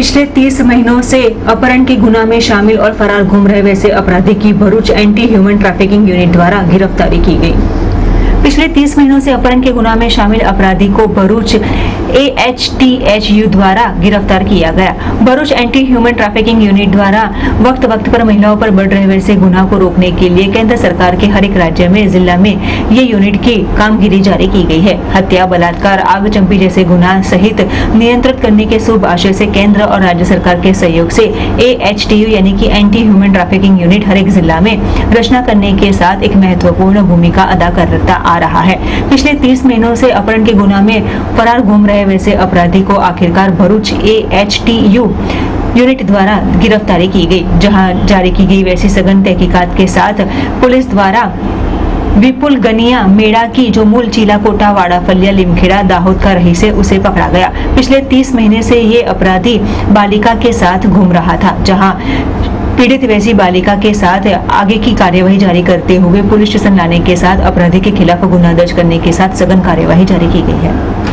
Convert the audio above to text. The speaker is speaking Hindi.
पिछले 30 महीनों से अपहरण के गुनाह में शामिल और फरार घूम रहे वैसे अपराधी की Bharuch anti human trafficking unit द्वारा गिरफ्तारी की गई। पिछले 30 महीनों से अपहरण के गुनाह में शामिल अपराधी को भरूच AHTHU द्वारा गिरफ्तार किया गया। Bharuch anti human trafficking unit द्वारा वक्त वक्त पर महिलाओं पर बढ़ रहे वैसे गुनाह को रोकने के लिए केंद्र सरकार के हर एक राज्य में जिला में ये यूनिट की कामगिरी जारी की गई है। हत्या, बलात्कार, आगचंपी जैसे गुनाह सहित नियंत्रित करने के शुभ आशय से केंद्र और राज्य सरकार के सहयोग से AHTU यानी कि एंटी ह्यूमन ट्रैफिकिंग यूनिट हर एक जिला में रचना करने के साथ एक महत्वपूर्ण भूमिका अदा करता आ रहा है। पिछले 30 महीनों से अपहरण के गुनाह में फरार घूम रहे वैसे अपराधी को आखिरकार भरूच AHTU यूनिट द्वारा गिरफ्तारी की गई, जहां जारी की गई वैसी सघन तहकीकात के साथ पुलिस द्वारा विपुल गनिया मेड़ा की जो मूल चीला कोटा वाड़ा फलिया लिमखेड़ा दाहोद का रईस है उसे पकड़ा गया। पिछले 30 महीने से ये अपराधी बालिका के साथ घूम रहा था, जहां पीड़ित वैसी बालिका के साथ आगे की कार्यवाही जारी करते हुए पुलिस स्टेशन लाने के साथ अपराधी के खिलाफ गुनाह दर्ज करने के साथ सघन कार्यवाही जारी की गई है।